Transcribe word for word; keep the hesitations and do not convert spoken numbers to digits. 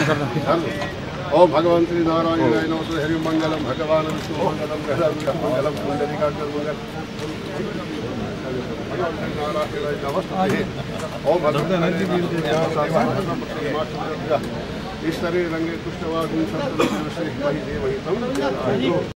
ओम भगवान श्री नारायण नमः हरि मंगलम भगवान विष्णु मंगलम गणपति मंगलम पुंडरीकाक्षं मंगलम ओम भगवान ईश्वरे रंगे कृष्णवागुं सत्तम श्री देवहितम।